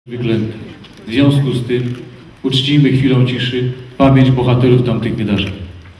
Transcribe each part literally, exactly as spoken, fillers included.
wyklęte. W związku z tym uczcijmy chwilą ciszy pamięć bohaterów tamtych wydarzeń.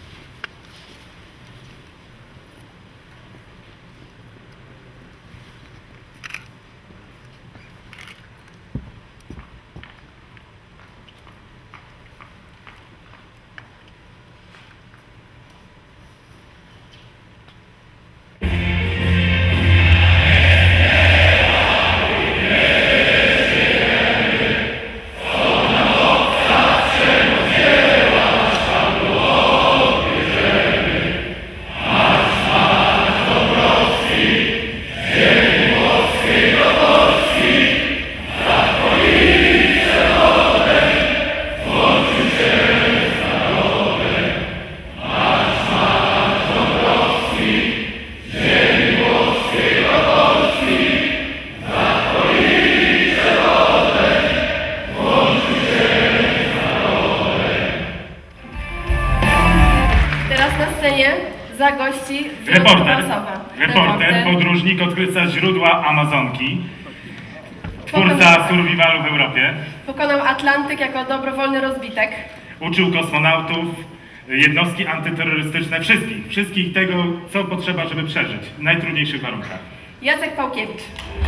Zagości reporter, reporter, podróżnik, odkryca źródła Amazonki, twórca survivalu w Europie. Pokonał Atlantyk jako dobrowolny rozbitek. Uczył kosmonautów, jednostki antyterrorystyczne, wszystkich, wszystkich tego, co potrzeba, żeby przeżyć w najtrudniejszych warunkach. Jacek Pałkiewicz.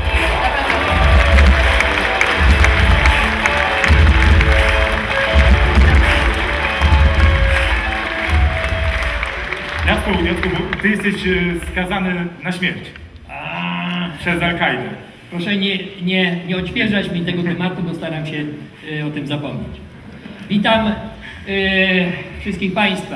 Jacku, Jacku, ty jesteś skazany na śmierć A, przez Al-Kaidę. Proszę nie, nie, nie odświeżać mi tego tematu, bo staram się y, o tym zapomnieć. Witam y, wszystkich Państwa.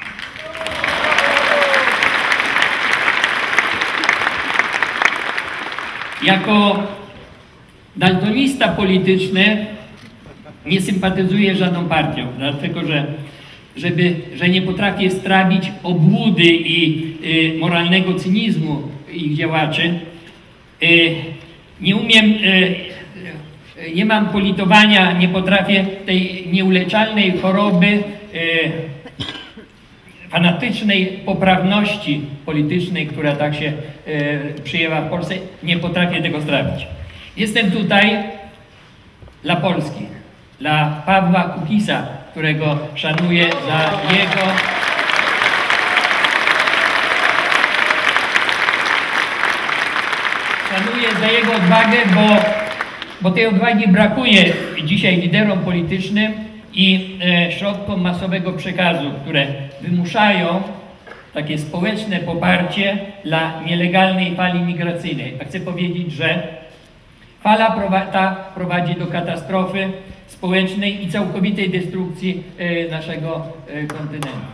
Jako daltonista polityczny nie sympatyzuję z żadną partią, dlatego że Żeby, że nie potrafię strawić obłudy i y, moralnego cynizmu ich działaczy. Y, nie umiem, y, y, nie mam politowania, nie potrafię tej nieuleczalnej choroby y, fanatycznej poprawności politycznej, która tak się y, przyjęła w Polsce, nie potrafię tego strawić. Jestem tutaj dla Polski, dla Pawła Kukisa, którego szanuję za jego szanuję za jego odwagę, bo, bo tej odwagi brakuje dzisiaj liderom politycznym i e, środkom masowego przekazu, które wymuszają takie społeczne poparcie dla nielegalnej fali migracyjnej. A chcę powiedzieć, że fala ta prowadzi do katastrofy społecznej i całkowitej destrukcji e, naszego e, kontynentu.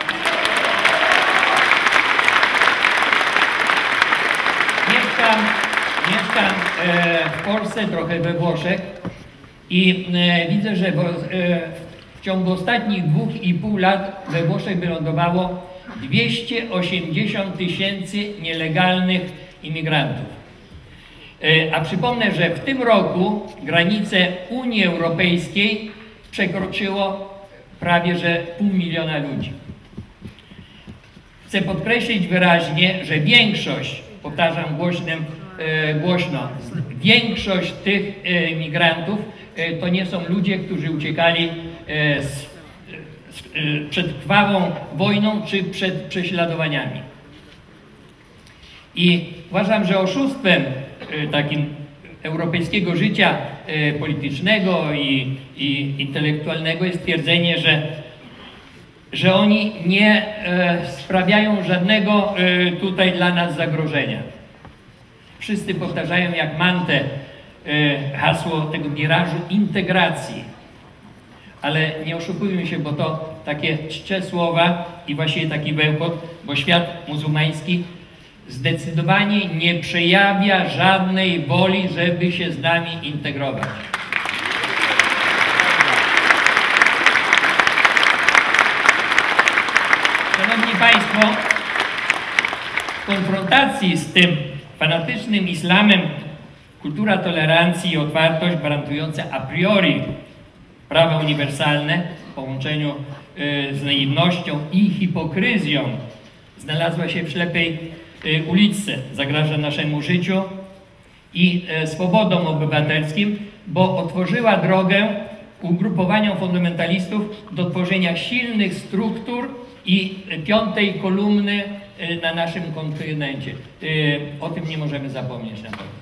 Mieszkam, mieszkam e, w Polsce, trochę we Włoszech i e, widzę, że w, e, w ciągu ostatnich dwóch i pół lat we Włoszech wylądowało dwieście osiemdziesiąt tysięcy nielegalnych imigrantów. A przypomnę, że w tym roku granice Unii Europejskiej przekroczyło prawie że pół miliona ludzi. Chcę podkreślić wyraźnie, że większość, powtarzam głośnym, e, głośno, większość tych e, migrantów e, to nie są ludzie, którzy uciekali e, z, z, e, przed krwawą wojną czy przed prześladowaniami. I uważam, że oszustwem takim europejskiego życia politycznego i, i intelektualnego jest twierdzenie, że, że oni nie sprawiają żadnego tutaj dla nas zagrożenia. Wszyscy powtarzają jak mantę hasło tego mirażu integracji. Ale nie oszukujmy się, bo to takie czcze słowa i właściwie taki bełkot, bo świat muzułmański zdecydowanie nie przejawia żadnej woli, żeby się z nami integrować. Szanowni Państwo, w konfrontacji z tym fanatycznym islamem kultura tolerancji i otwartość gwarantująca a priori prawa uniwersalne w połączeniu y, z naiwnością i hipokryzją znalazła się w ślepej uliczce, zagraża naszemu życiu i swobodom obywatelskim, bo otworzyła drogę ugrupowaniom fundamentalistów do tworzenia silnych struktur i piątej kolumny na naszym kontynencie. O tym nie możemy zapomnieć na pewno.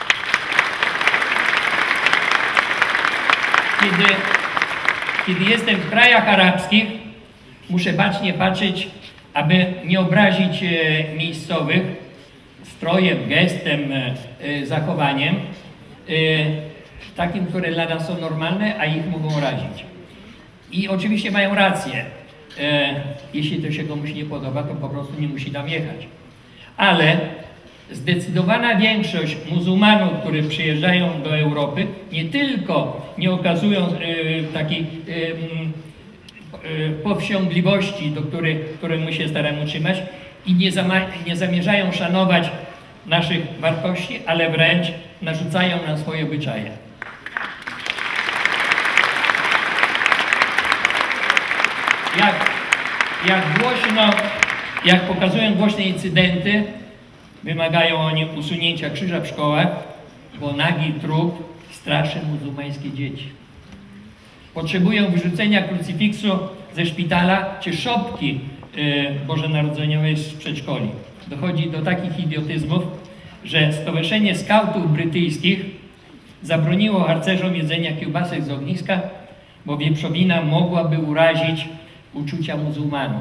Kiedy, kiedy jestem w krajach arabskich, muszę bacznie patrzeć, aby nie obrazić miejscowych strojem, gestem, zachowaniem, takim, które dla nas są normalne, a ich mogą razić. I oczywiście mają rację. Jeśli to się komuś nie podoba, to po prostu nie musi tam jechać. Ale zdecydowana większość muzułmanów, którzy przyjeżdżają do Europy, nie tylko nie okazują e, takiej e, e, powściągliwości, do której, której my się staramy utrzymać, i nie, zama, nie zamierzają szanować naszych wartości, ale wręcz narzucają nam swoje obyczaje. Jak, jak głośno, jak pokazują głośne incydenty, wymagają oni usunięcia krzyża w szkołach, bo nagi trup straszy muzułmańskie dzieci. Potrzebują wyrzucenia krucyfiksu ze szpitala czy szopki yy, bożonarodzeniowej z przedszkoli. Dochodzi do takich idiotyzmów, że Stowarzyszenie Skautów Brytyjskich zabroniło harcerzom jedzenia kiełbasek z ogniska, bo wieprzowina mogłaby urazić uczucia muzułmanów.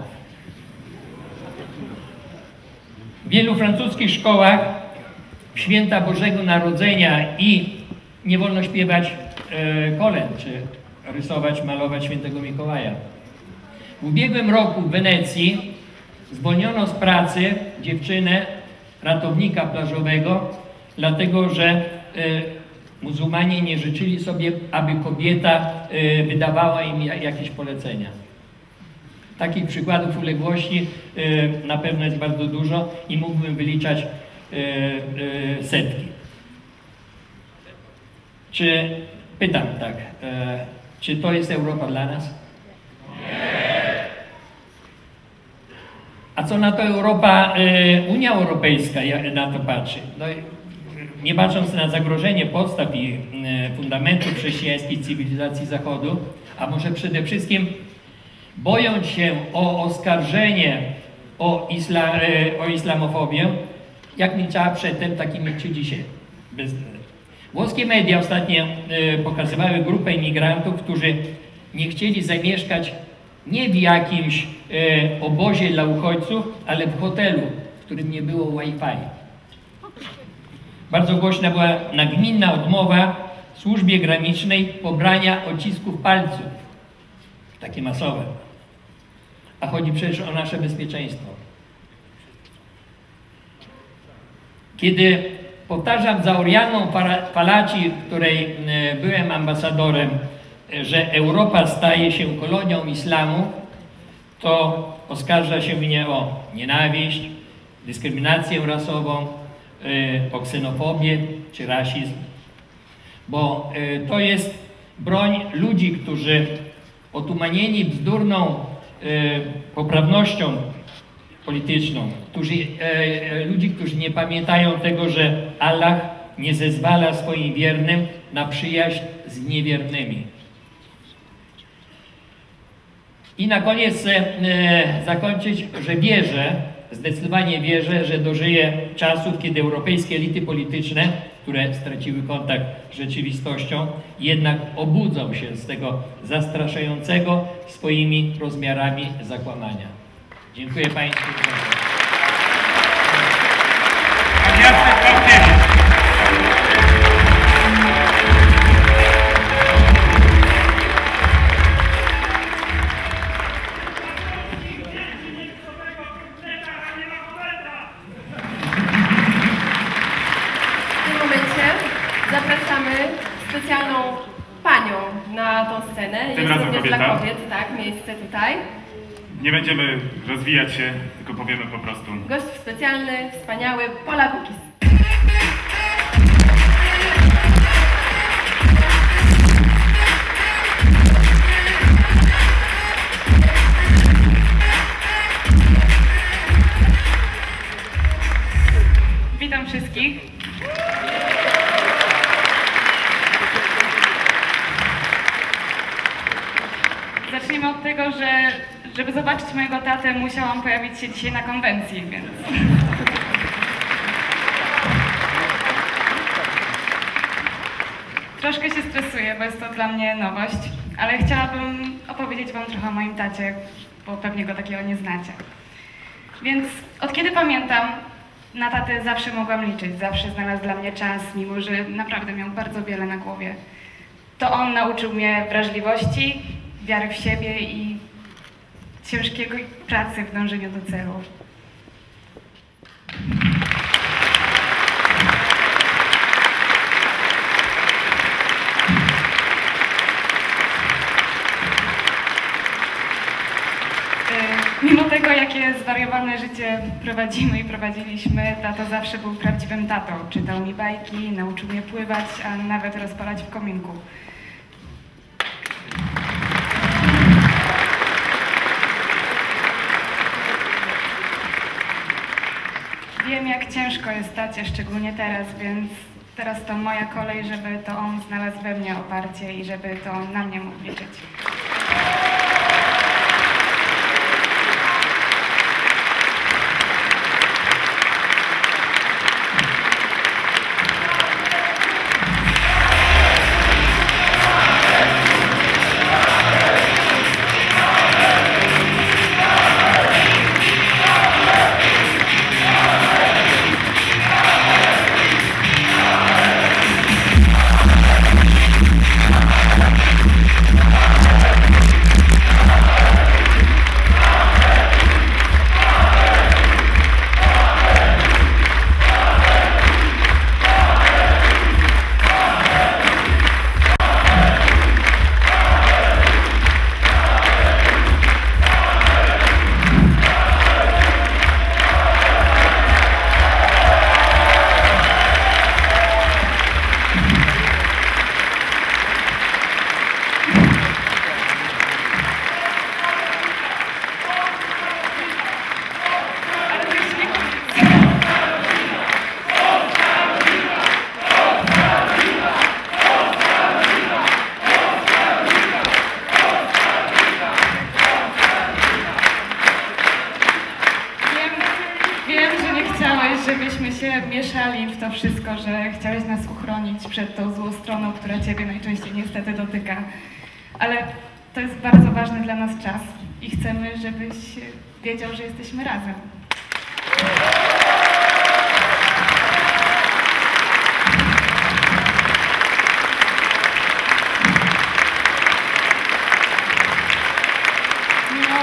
W wielu francuskich szkołach święta Bożego Narodzenia i nie wolno śpiewać e, kolęd, czy rysować, malować świętego Mikołaja. W ubiegłym roku w Wenecji zwolniono z pracy dziewczynę, ratownika plażowego, dlatego że e, muzułmanie nie życzyli sobie, aby kobieta e, wydawała im jakieś polecenia. Takich przykładów uległości y, na pewno jest bardzo dużo i mógłbym wyliczać y, y, setki. Czy, pytam tak, y, czy to jest Europa dla nas? Nie. A co na to Europa, y, Unia Europejska na to patrzy? No, nie patrząc na zagrożenie podstaw i y, fundamentów chrześcijańskiej cywilizacji Zachodu, a może przede wszystkim bojąc się o oskarżenie o, isla, o islamofobię, jak milczała przedtem, tak i milczy dzisiaj. Bez... Włoskie media ostatnio e, pokazywały grupę imigrantów, którzy nie chcieli zamieszkać nie w jakimś e, obozie dla uchodźców, ale w hotelu, w którym nie było Wi-Fi. Bardzo głośna była nagminna odmowa służbie granicznej pobrania odcisków palców. Takie masowe. A chodzi przecież o nasze bezpieczeństwo. Kiedy powtarzam za Orianą Falaci, której byłem ambasadorem, że Europa staje się kolonią islamu, to oskarża się mnie o nienawiść, dyskryminację rasową, o ksenofobię czy rasizm. Bo to jest broń ludzi, którzy otumanieni bzdurną e, poprawnością polityczną, którzy, e, ludzi, którzy nie pamiętają tego, że Allah nie zezwala swoim wiernym na przyjaźń z niewiernymi. I na koniec chcę e, zakończyć, że wierzę, zdecydowanie wierzę, że dożyje czasów, kiedy europejskie elity polityczne, które straciły kontakt z rzeczywistością, jednak obudzą się z tego zastraszającego swoimi rozmiarami zakłamania. Dziękuję Państwu. Zapraszamy specjalną panią na tą scenę. Tym Jest razem również kobieta. dla kobiet, tak, miejsce tutaj. Nie będziemy rozwijać się, tylko powiemy po prostu. Gość specjalny, wspaniały, Pola Kukis. Witam wszystkich. zacznijmy od tego, że żeby zobaczyć mojego tatę, musiałam pojawić się dzisiaj na konwencji, więc... Troszkę się stresuję, bo jest to dla mnie nowość, ale chciałabym opowiedzieć wam trochę o moim tacie, bo pewnie go takiego nie znacie. Więc od kiedy pamiętam, na tatę zawsze mogłam liczyć, zawsze znalazł dla mnie czas, mimo że naprawdę miał bardzo wiele na głowie. To on nauczył mnie wrażliwości, wiary w siebie i ciężkiego pracy w dążeniu do celu. Mimo tego, jakie zwariowane życie prowadzimy i prowadziliśmy, tato zawsze był prawdziwym tatą. Czytał mi bajki, nauczył mnie pływać, a nawet rozpalać w kominku. Wiem, jak ciężko jest tacie, szczególnie teraz, więc teraz to moja kolej, żeby to on znalazł we mnie oparcie i żeby to on na mnie mógł liczyć. Żebyśmy się mieszali w to wszystko, że chciałeś nas uchronić przed tą złą stroną, która ciebie najczęściej niestety dotyka. Ale to jest bardzo ważny dla nas czas i chcemy, żebyś wiedział, że jesteśmy razem. Mimo,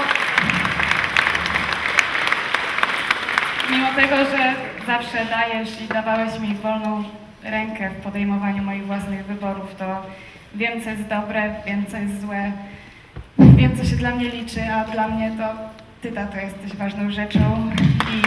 mimo tego, że zawsze dajesz i dawałeś mi wolną rękę w podejmowaniu moich własnych wyborów, to wiem, co jest dobre, wiem, co jest złe, wiem, co się dla mnie liczy, a dla mnie to ty, tato, jesteś ważną rzeczą i...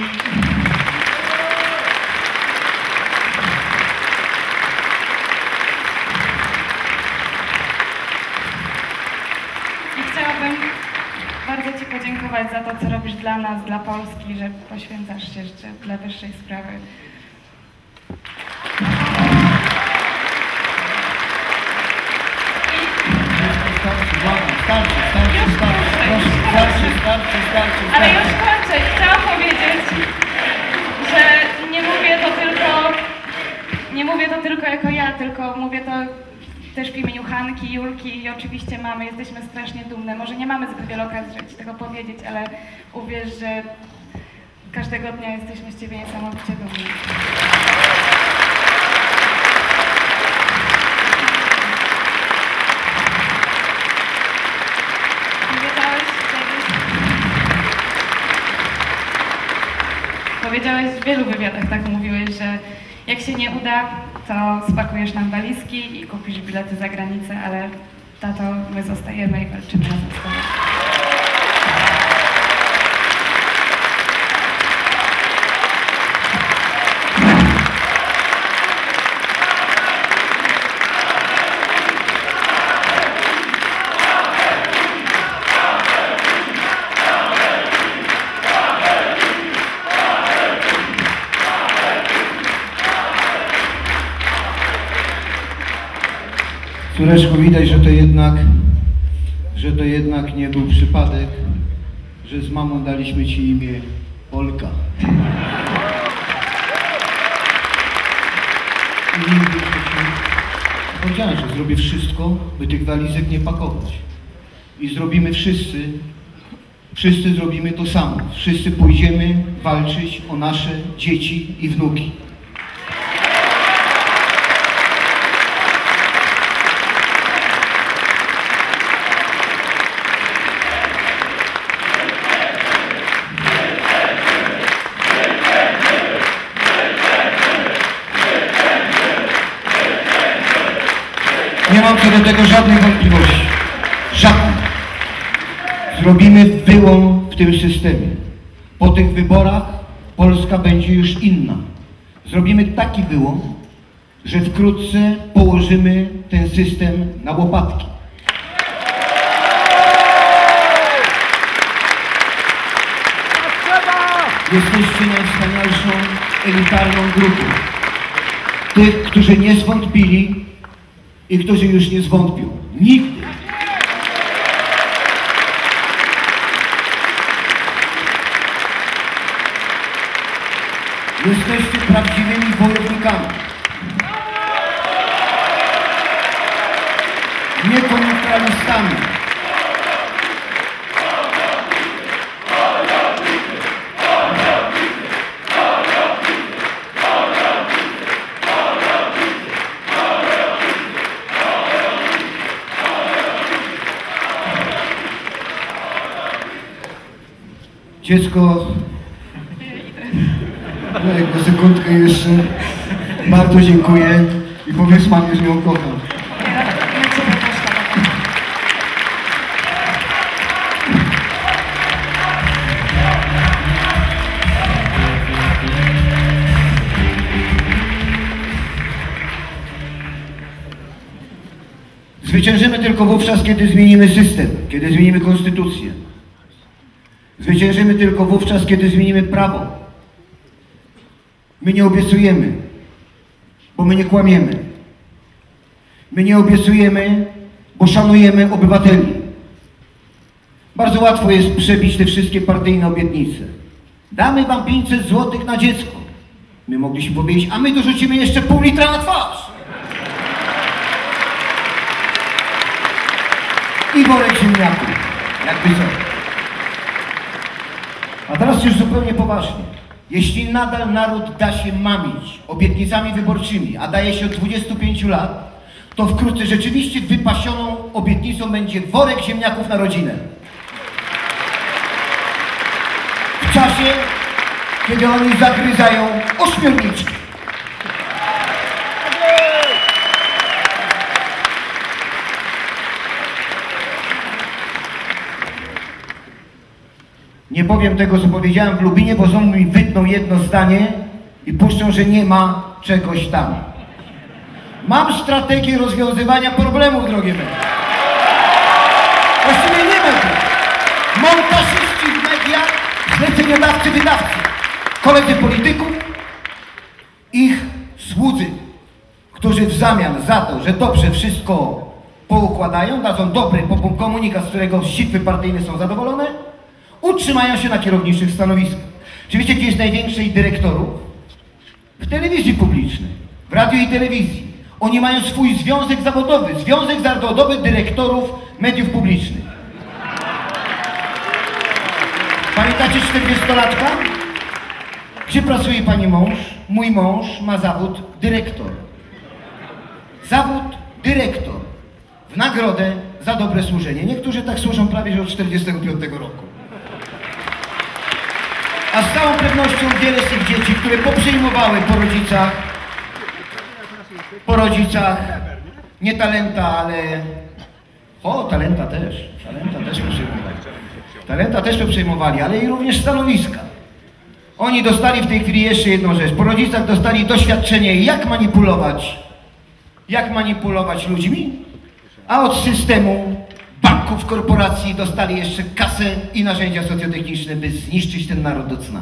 I chciałabym bardzo ci podziękować za to, co robisz dla nas, dla Polski, że poświęcasz się jeszcze dla wyższej sprawy. Starczy, starczy, starczy, starczy, starczy, starczy. Ale już kończę. Chciałam powiedzieć, że nie mówię to tylko, nie mówię to tylko jako ja, tylko mówię to też w imieniu Hanki, Julki i oczywiście mamy, jesteśmy strasznie dumne. Może nie mamy zbyt wiele okazji, żeby ci tego powiedzieć, ale uwierz, że każdego dnia jesteśmy z ciebie niesamowicie dumni. Powiedziałeś w wielu wywiadach, tak mówiłeś, że jak się nie uda, to spakujesz nam walizki i kupisz bilety za granicę, ale tato, my zostajemy i walczymy razem z tobą. Córeczko, widać, że to jednak że to jednak nie był przypadek, że z mamą daliśmy ci imię Olka. I nigdy powiedziałem, że zrobię wszystko, by tych walizek nie pakować. I zrobimy wszyscy, wszyscy zrobimy to samo. Wszyscy pójdziemy walczyć o nasze dzieci i wnuki. Nie mam co do tego żadnych wątpliwości. Żadnych. Zrobimy wyłom w tym systemie. Po tych wyborach Polska będzie już inna. Zrobimy taki wyłom, że wkrótce położymy ten system na łopatki. Jesteście najwspanialszą, elitarną grupą. Tych, którzy nie zwątpili i którzy już nie zwątpią. Nigdy. Jesteście prawdziwymi wojownikami. Nie koniunkturalistami. Dziecko, daj go sekundkę jeszcze, bardzo dziękuję i powiedz mamie, że ją kocham. Zwyciężymy tylko wówczas, kiedy zmienimy system, kiedy zmienimy konstytucję. Zwyciężymy tylko wówczas, kiedy zmienimy prawo. My nie obiecujemy, bo my nie kłamiemy. My nie obiecujemy, bo szanujemy obywateli. Bardzo łatwo jest przebić te wszystkie partyjne obietnice. Damy wam pięćset złotych na dziecko. My mogliśmy powiedzieć, a my dorzucimy jeszcze pół litra na twarz. I worek ziemniaków, jakby co. A teraz już zupełnie poważnie. Jeśli nadal naród da się mamić obietnicami wyborczymi, a daje się od dwudziestu pięciu lat, to wkrótce rzeczywiście wypasioną obietnicą będzie worek ziemniaków na rodzinę. W czasie, kiedy oni zagryzają ośmiorniczki. Nie powiem tego, co powiedziałem w Lubinie, bo ząb mi wytną jedno zdanie i puszczą, że nie ma czegoś tam. Mam strategię rozwiązywania problemów, drogie media. Właściwie nie media. Montażyści w mediach, zleceniodawcy, wydawcy, koledzy polityków, ich słudzy, którzy w zamian za to, że dobrze wszystko poukładają, dadzą dobry komunikat, z którego sitwy partyjne są zadowolone, utrzymają się na kierowniczych stanowiskach. Czy wiecie, gdzie jest największych dyrektorów? W telewizji publicznej, w radiu i telewizji. Oni mają swój związek zawodowy, związek zawodowy dyrektorów mediów publicznych. Pamiętacie czterdziestolatka? Gdzie pracuje pani mąż? Mój mąż ma zawód dyrektor. Zawód dyrektor. W nagrodę za dobre służenie. Niektórzy tak służą prawie że od czterdziestego piątego roku. A z całą pewnością wiele z tych dzieci, które poprzejmowały po rodzicach, po rodzicach, nie talenta, ale... O, talenta też, talenta też poprzejmowali. Talenta też poprzejmowali, ale i również stanowiska. Oni dostali w tej chwili jeszcze jedną rzecz. Po rodzicach dostali doświadczenie, jak manipulować, jak manipulować ludźmi, a od systemu banków, korporacji dostali jeszcze kasę i narzędzia socjotechniczne, by zniszczyć ten naród do cna.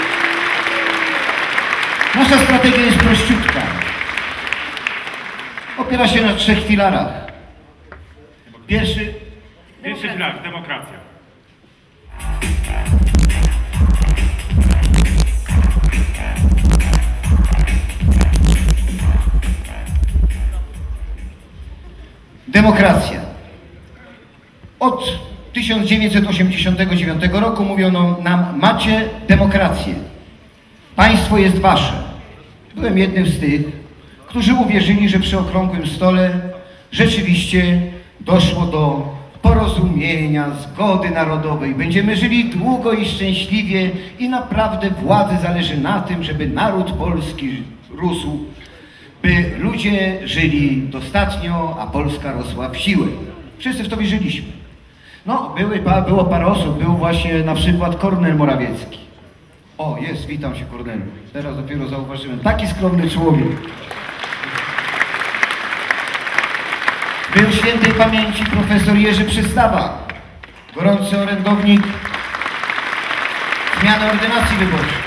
Nasza strategia jest prościutka. Opiera się na trzech filarach. Pierwszy, Pierwszy filar, demokracja. demokracja. Od tysiąc dziewięćset osiemdziesiątego dziewiątego roku mówiono nam: macie demokrację. Państwo jest wasze. Byłem jednym z tych, którzy uwierzyli, że przy okrągłym stole rzeczywiście doszło do porozumienia, zgody narodowej. Będziemy żyli długo i szczęśliwie i naprawdę władzy zależy na tym, żeby naród polski rósł, by ludzie żyli dostatnio, a Polska rosła w siłę. Wszyscy w to wierzyliśmy. No, były, było parę osób, był właśnie na przykład Kornel Morawiecki. O, jest, witam się, Kornelu. Teraz dopiero zauważyłem. Taki skromny człowiek. Był świętej pamięci profesor Jerzy Przystawa, gorący orędownik zmiany ordynacji wyborczej.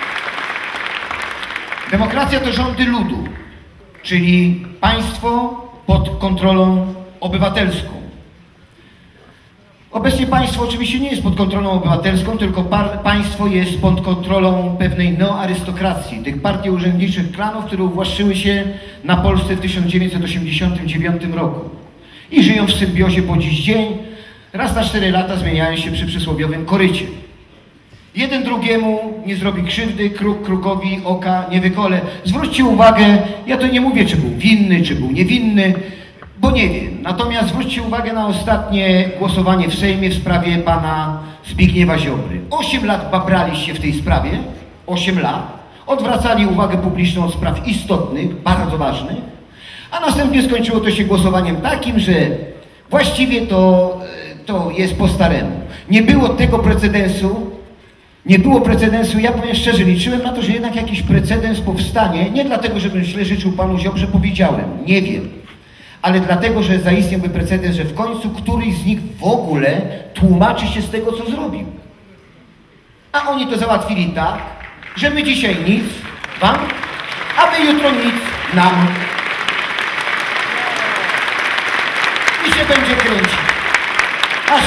Demokracja to rządy ludu, czyli państwo pod kontrolą obywatelską. Obecnie państwo oczywiście nie jest pod kontrolą obywatelską, tylko państwo jest pod kontrolą pewnej neoarystokracji, tych partii urzędniczych klanów, które uwłaszczyły się na Polsce w tysiąc dziewięćset osiemdziesiątym dziewiątym roku. I żyją w symbiozie po dziś dzień, raz na cztery lata zmieniają się przy przysłowiowym korycie. Jeden drugiemu nie zrobi krzywdy, kruk krukowi oka nie wykole. Zwróćcie uwagę, ja to nie mówię, czy był winny, czy był niewinny, bo nie wiem. Natomiast zwróćcie uwagę na ostatnie głosowanie w Sejmie w sprawie pana Zbigniewa Ziobry. Osiem lat babraliście w tej sprawie, osiem lat, odwracali uwagę publiczną od spraw istotnych, bardzo ważnych, a następnie skończyło to się głosowaniem takim, że właściwie to, to jest po staremu. Nie było tego precedensu, nie było precedensu, ja powiem szczerze, liczyłem na to, że jednak jakiś precedens powstanie, nie dlatego, żebym źle życzył panu Ziobrze, powiedziałem, nie wiem, ale dlatego, że zaistniałby precedens, że w końcu któryś z nich w ogóle tłumaczy się z tego, co zrobił. A oni to załatwili tak, że my dzisiaj nic wam, a wy jutro nic nam. I się będzie kręcić. Aż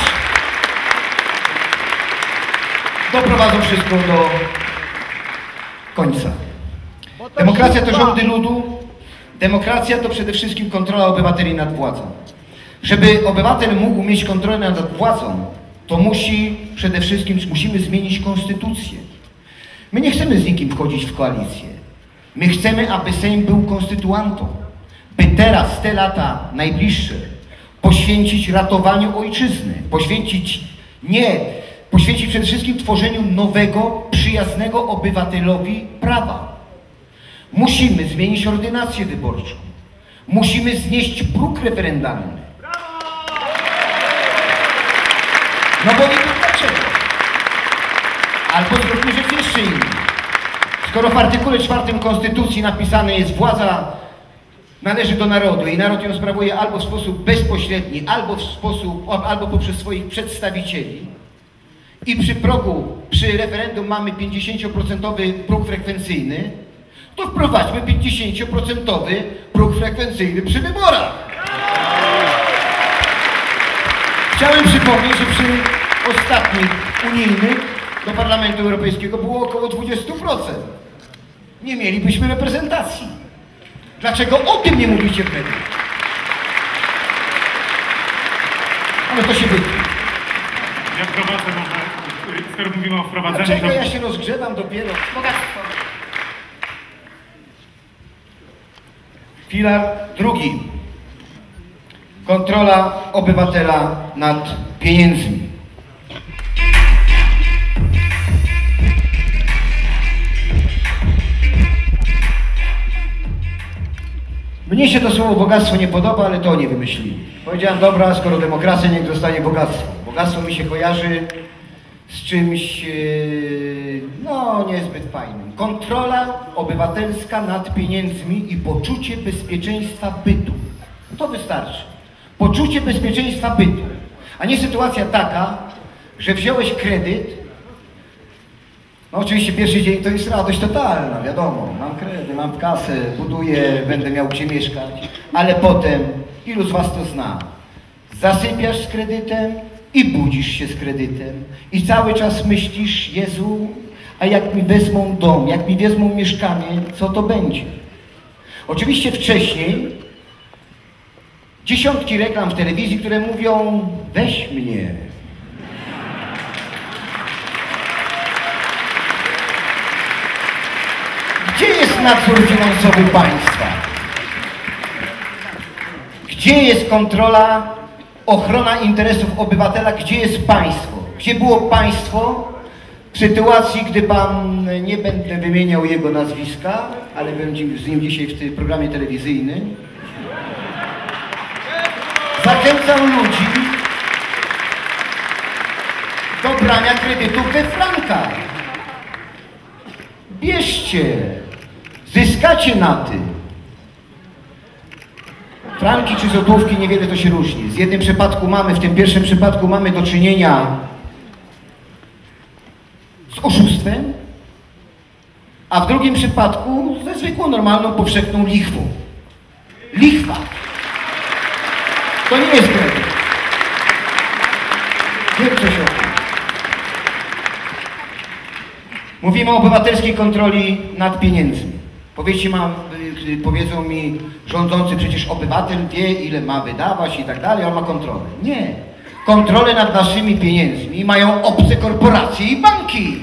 doprowadzą wszystko do końca. Demokracja to rządy ludu. Demokracja to przede wszystkim kontrola obywateli nad władzą. Żeby obywatel mógł mieć kontrolę nad władzą, to musi przede wszystkim musimy zmienić konstytucję. My nie chcemy z nikim wchodzić w koalicję. My chcemy, aby Sejm był konstytuantą, by teraz te lata najbliższe poświęcić ratowaniu ojczyzny, poświęcić nie, poświęcić przede wszystkim tworzeniu nowego, przyjaznego obywatelowi prawa. Musimy zmienić ordynację wyborczą. Musimy znieść próg referendalny. No bo nie wiem dlaczego. Albo zróbmy rzecz jeszcze inną. Skoro w artykule czwartym Konstytucji napisane jest: władza należy do narodu i naród ją sprawuje albo w sposób bezpośredni, albo w sposób, albo poprzez swoich przedstawicieli. I przy progu, przy referendum mamy pięćdziesięcioprocentowy próg frekwencyjny, to wprowadźmy pięćdziesięcioprocentowy próg frekwencyjny przy wyborach. Chciałem przypomnieć, że przy ostatnich unijnych do Parlamentu Europejskiego było około dwadzieścia procent. Nie mielibyśmy reprezentacji. Dlaczego o tym nie mówicie wtedy? Ale to się wytnie. Ja wprowadzę może, skoro mówimy o wprowadzeniu... Dlaczego to... ja się rozgrzewam dopiero? Bogactwo. Filar drugi. Kontrola obywatela nad pieniędzmi. Mnie się to słowo bogactwo nie podoba, ale to oni wymyślili. Powiedziałem: dobra, skoro demokracja, niech zostanie bogactwo. Bogactwo mi się kojarzy z czymś, no, niezbyt fajnym. Kontrola obywatelska nad pieniędzmi i poczucie bezpieczeństwa bytu. To wystarczy. Poczucie bezpieczeństwa bytu. A nie sytuacja taka, że wziąłeś kredyt No oczywiście pierwszy dzień to jest radość totalna, wiadomo, mam kredyt, mam kasę, buduję, będę miał gdzie mieszkać, ale potem, ilu z was to zna, zasypiasz z kredytem i budzisz się z kredytem i cały czas myślisz, Jezu, a jak mi wezmą dom, jak mi wezmą mieszkanie, co to będzie? Oczywiście wcześniej dziesiątki reklam w telewizji, które mówią, weź mnie. Gdzie jest nadzór finansowy państwa? Gdzie jest kontrola, ochrona interesów obywatela? Gdzie jest państwo? Gdzie było państwo w sytuacji, gdy pan, nie będę wymieniał jego nazwiska, ale będzie z nim dzisiaj w tym programie telewizyjnym, zachęcał ludzi do brania kredytów we frankach. Bierzcie, zyskacie na tym. Franki czy złotówki, niewiele to się różni. W jednym przypadku mamy, w tym pierwszym przypadku mamy do czynienia z oszustwem, a w drugim przypadku ze zwykłą, normalną, powszechną lichwą. Lichwa. To nie jest kredyt. Wiem coś o tym. Mówimy o obywatelskiej kontroli nad pieniędzmi. Powiedzcie mam, powiedzą mi rządzący, przecież obywatel wie, ile ma wydawać i tak dalej, on ma kontrolę. Nie. Kontrolę nad naszymi pieniędzmi mają obce korporacje i banki.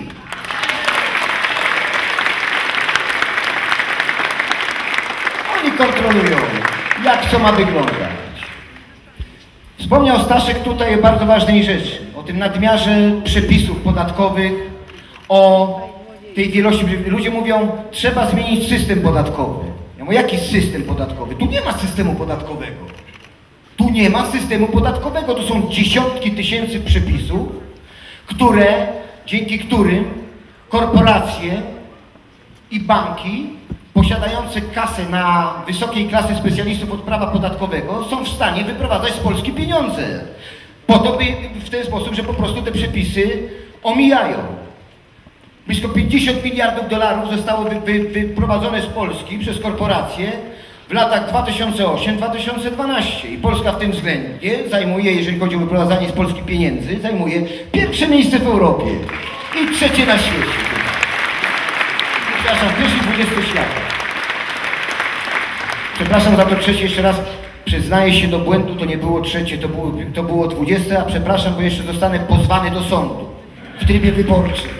Oni kontrolują, jak co ma wyglądać. Wspomniał Staszek tutaj o bardzo ważnej rzeczy, o tym nadmiarze przepisów podatkowych, o tej wielości. Ludzie mówią, trzeba zmienić system podatkowy. Ja mówię, jaki system podatkowy? Tu nie ma systemu podatkowego. Tu nie ma systemu podatkowego. To są dziesiątki tysięcy przepisów, które, dzięki którym korporacje i banki posiadające kasę na wysokiej klasy specjalistów od prawa podatkowego są w stanie wyprowadzać z Polski pieniądze. Po to by w ten sposób, że po prostu te przepisy omijają. Blisko pięćdziesiąt miliardów dolarów zostało wy, wy, wyprowadzone z Polski przez korporacje w latach dwa tysiące ósmym do dwa tysiące dwunastego. I Polska w tym względzie zajmuje, jeżeli chodzi o wyprowadzanie z Polski pieniędzy, zajmuje pierwsze miejsce w Europie i trzecie na świecie. Przepraszam, pierwszy dwudziesty świata. Przepraszam za to trzecie jeszcze raz. Przyznaję się do błędu, to nie było trzecie, to było, to było dwudzieste, a przepraszam, bo jeszcze zostanę pozwany do sądu w trybie wyborczym.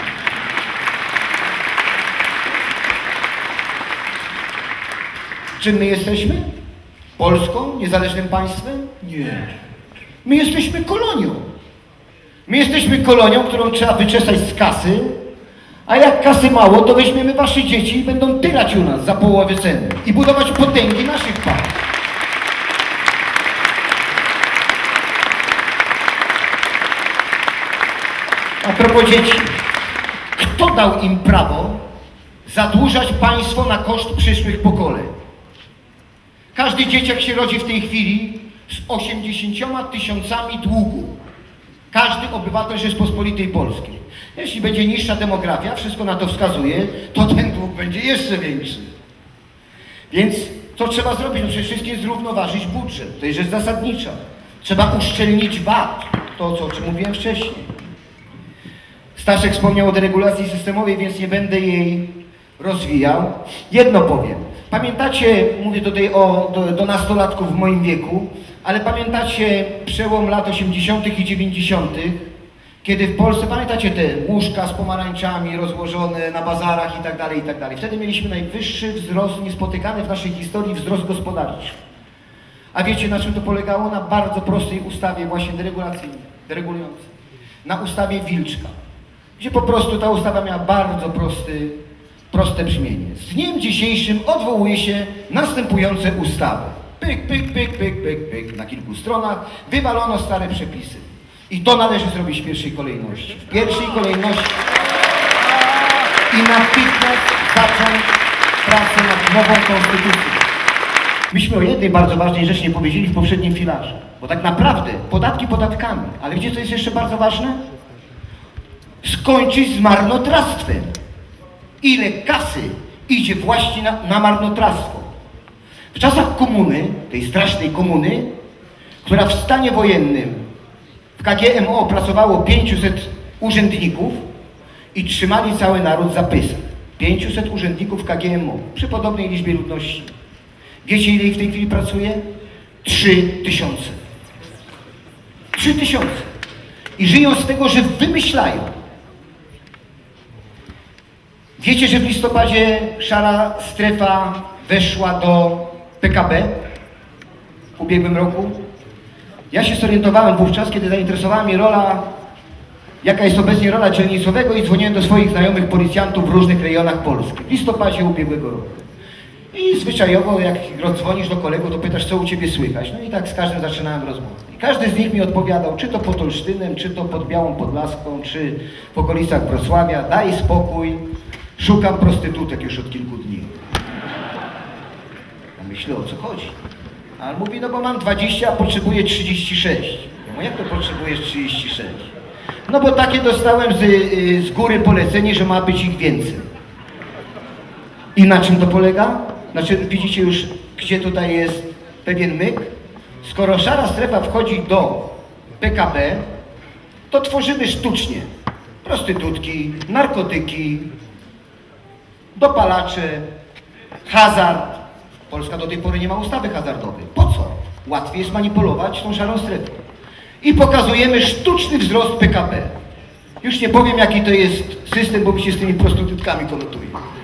Czym my jesteśmy? Polską? Niezależnym państwem? Nie. My jesteśmy kolonią. My jesteśmy kolonią, którą trzeba wyczesać z kasy, a jak kasy mało, to weźmiemy wasze dzieci i będą tyrać u nas za połowę ceny i budować potęgi naszych państw. A propos dzieci, kto dał im prawo zadłużać państwo na koszt przyszłych pokoleń? Każdy dzieciak się rodzi w tej chwili z osiemdziesięcioma tysiącami długu. Każdy obywatel Rzeczpospolitej Polskiej. Jeśli będzie niższa demografia, wszystko na to wskazuje, to ten dług będzie jeszcze większy. Więc co trzeba zrobić? No przede wszystkim zrównoważyć budżet. To jest rzecz zasadnicza. Trzeba uszczelnić V A T. To, co, o czym mówiłem wcześniej. Staszek wspomniał o deregulacji systemowej, więc nie będę jej rozwijał. Jedno powiem. Pamiętacie, mówię tutaj o, do, do nastolatków w moim wieku, ale pamiętacie przełom lat osiemdziesiątych i dziewięćdziesiątych, kiedy w Polsce, pamiętacie te łóżka z pomarańczami rozłożone na bazarach i tak dalej, i tak dalej. Wtedy mieliśmy najwyższy wzrost, niespotykany w naszej historii wzrost gospodarczy. A wiecie, na czym to polegało? Na bardzo prostej ustawie właśnie deregulacyjnej, deregulującej. Na ustawie Wilczka, gdzie po prostu ta ustawa miała bardzo prosty, proste brzmienie. Z dniem dzisiejszym odwołuje się następujące ustawy. Pyk, pyk, pyk, pyk, pyk, pyk. Na kilku stronach wywalono stare przepisy. I to należy zrobić w pierwszej kolejności. W pierwszej kolejności i natychmiast zacząć pracę nad nową konstytucją. Myśmy o jednej bardzo ważnej rzeczy nie powiedzieli w poprzednim filarze. Bo tak naprawdę podatki podatkami. Ale wiecie, co jest jeszcze bardzo ważne? skończyć z marnotrawstwem. Ile kasy idzie właśnie na, na marnotrawstwo. W czasach komuny, tej strasznej komuny, która w stanie wojennym w K G M O pracowało pięciuset urzędników i trzymali cały naród za pysk. pięciuset urzędników w K G M O przy podobnej liczbie ludności. Wiecie, ile ich w tej chwili pracuje? Trzy tysiące. Trzy tysiące. I żyją z tego, że wymyślają. Wiecie, że w listopadzie szara strefa weszła do P K B w ubiegłym roku? Ja się zorientowałem wówczas, kiedy zainteresowała mnie rola, jaka jest obecnie rola dzielnicowego, i dzwoniłem do swoich znajomych policjantów w różnych rejonach Polski. W listopadzie ubiegłego roku. I zwyczajowo, jak dzwonisz do kolegów, to pytasz, co u ciebie słychać. No i tak z każdym zaczynałem rozmowę. I każdy z nich mi odpowiadał, czy to pod Olsztynem, czy to pod Białą Podlaską, czy w okolicach Wrocławia. Daj spokój, szukam prostytutek już od kilku dni. Ja myślę, o co chodzi? A on mówi, no bo mam dwadzieścia, a potrzebuję trzydzieści sześć. Ja mówię, jak to potrzebujesz trzydzieści sześć? No bo takie dostałem z, z góry polecenie, że ma być ich więcej. I na czym to polega? Znaczy, widzicie już, gdzie tutaj jest pewien myk? Skoro szara strefa wchodzi do P K B, to tworzymy sztucznie prostytutki, narkotyki, dopalacze, hazard. Polska do tej pory nie ma ustawy hazardowej. Po co? Łatwiej jest manipulować tą szarą strefą. I pokazujemy sztuczny wzrost P K B. Już nie powiem, jaki to jest system, bo mi się z tymi prostytutkami konotuje.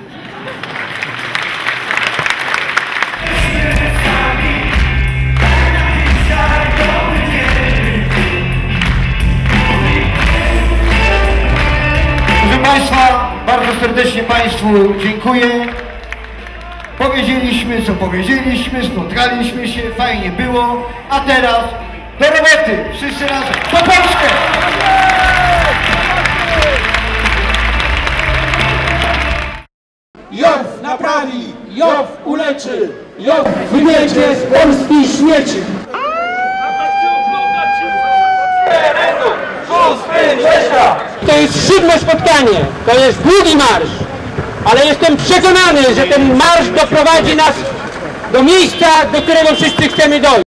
Proszę Państwa, bardzo serdecznie Państwu dziękuję. Powiedzieliśmy, co powiedzieliśmy, spotkaliśmy się, fajnie było, a teraz do roboty, wszyscy razem, po Polskę! Jow naprawi, Jow uleczy, Jow wywiedzie z Polski śmieci. To jest siódme spotkanie, to jest długi marsz, ale jestem przekonany, że ten marsz doprowadzi nas do miejsca, do którego wszyscy chcemy dojść.